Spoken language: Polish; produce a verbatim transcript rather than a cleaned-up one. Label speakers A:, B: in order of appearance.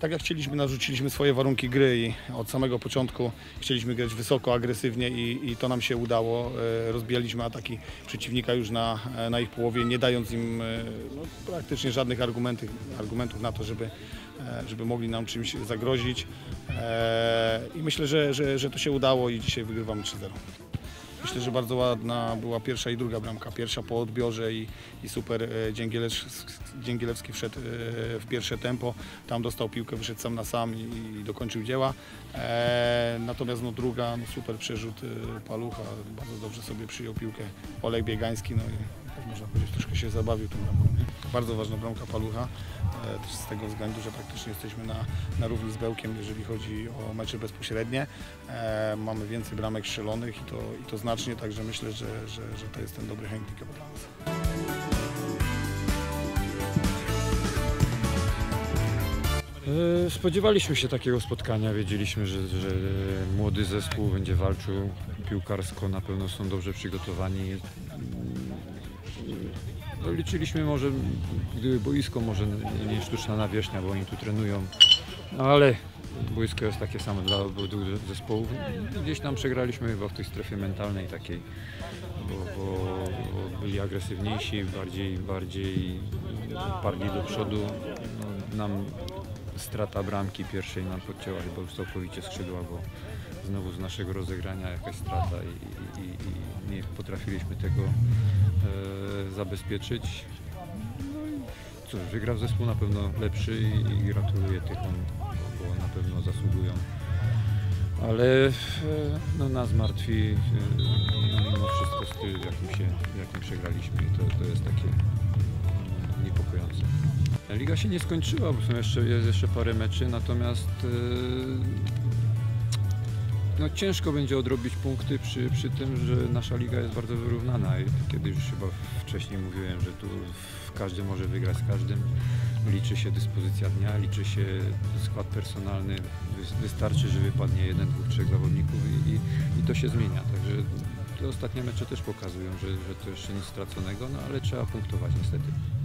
A: tak jak chcieliśmy, narzuciliśmy swoje warunki gry i od samego początku chcieliśmy grać wysoko, agresywnie i, i to nam się udało. Rozbijaliśmy ataki przeciwnika już na, na ich połowie, nie dając im no, praktycznie żadnych argumentów, argumentów na to, żeby, żeby mogli nam czymś zagrozić. I myślę, że, że, że to się udało i dzisiaj wygrywamy trzy zero. Myślę, że bardzo ładna była pierwsza i druga bramka. Pierwsza po odbiorze i, i super Dzięgielewski, Dzięgielewski wszedł w pierwsze tempo. Tam dostał piłkę, wyszedł sam na sam i, i dokończył dzieła. E, natomiast no, druga, no, super przerzut Palucha. Bardzo dobrze sobie przyjął piłkę Olek Biegański. No i tak można powiedzieć, troszkę się zabawił tą bramką. Bardzo ważna bramka Palucha. E, z tego względu, że praktycznie jesteśmy na, na równi z Bełkiem, jeżeli chodzi o mecze bezpośrednie. E, mamy więcej bramek strzelonych i to, i to znacznie, także myślę, że, że, że to jest ten dobry handicap dla nas.
B: Spodziewaliśmy się takiego spotkania, wiedzieliśmy, że, że młody zespół będzie walczył piłkarsko, na pewno są dobrze przygotowani. No, liczyliśmy może, gdyby boisko, może nie sztuczna nawierzchnia, bo oni tu trenują, no ale boisko jest takie samo dla obydwu zespołów. Gdzieś tam przegraliśmy chyba w tej strefie mentalnej takiej, bo, bo, bo byli agresywniejsi, bardziej, bardziej parli do przodu. No, nam strata bramki pierwszej nam podcięła chyba już całkowicie skrzydła, bo znowu z naszego rozegrania jakaś strata i, i, i nie potrafiliśmy tego e, zabezpieczyć. No i cóż, wygrał zespół na pewno lepszy i, i gratuluję Tychom, bo na pewno zasługują. Ale e, no, nas martwi no, mimo wszystko styl, w jakim, się, w jakim przegraliśmy i to, to jest takie no, niepokojące. Liga się nie skończyła, bo są jeszcze, jest jeszcze parę meczy, natomiast e, no, ciężko będzie odrobić punkty przy, przy tym, że nasza liga jest bardzo wyrównana i kiedy już chyba wcześniej mówiłem, że tu każdy może wygrać z każdym. Liczy się dyspozycja dnia, liczy się skład personalny, wystarczy, że wypadnie jeden, dwóch, trzech zawodników i, i, i to się zmienia. Także te ostatnie mecze też pokazują, że, że to jeszcze nic straconego, no ale trzeba punktować niestety.